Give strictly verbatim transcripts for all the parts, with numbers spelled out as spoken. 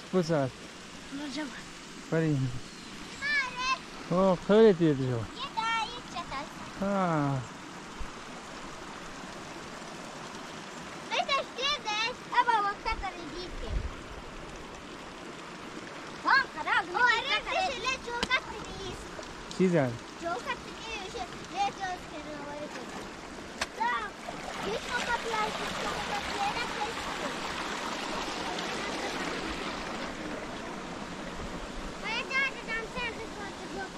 Pusat. Możemy. Parin. O, öyle diye diyor. Nie daj, czekaj. Ha. Ty też kiedyś, albo bo kto to widzicie. Mam karabin. O, ale ty się leci o katrynis. Güzel. Çok katrynis się leci o skierowy. Tak. Hiç o kapılar hiç o kapılara kestim. Ben de adam sen kız vardı.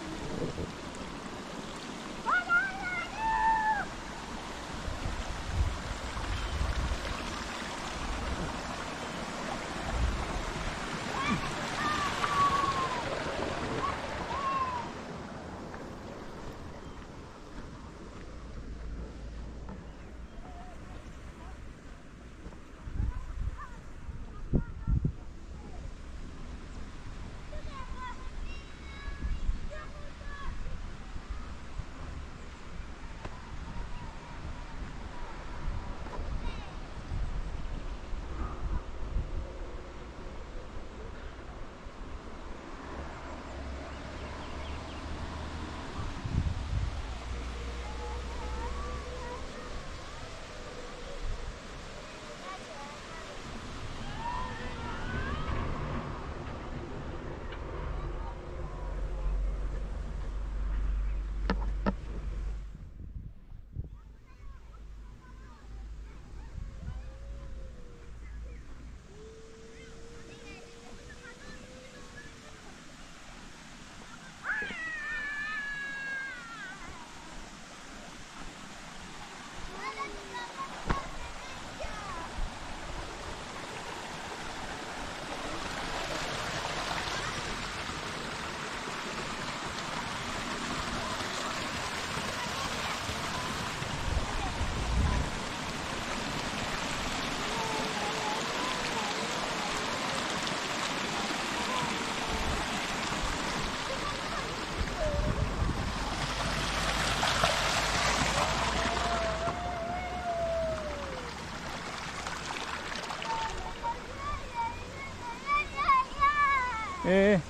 Ee,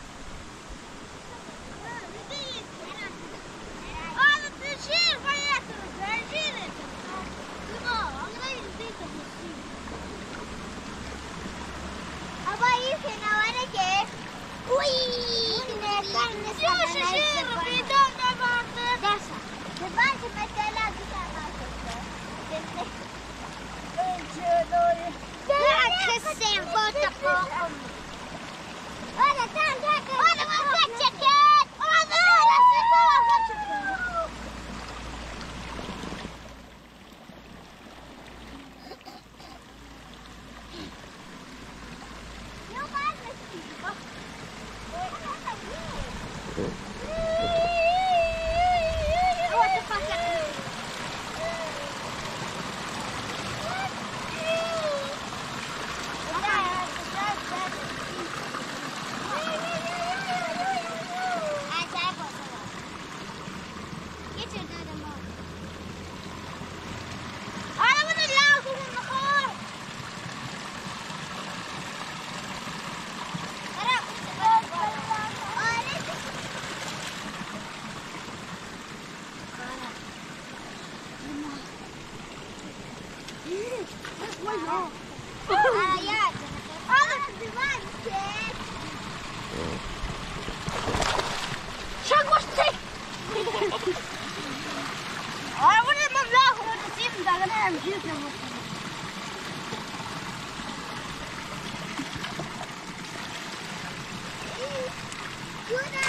Olha, tá, olha, uma jaqueta! Olha, olha, não vai, meu filho. Outra faca. Good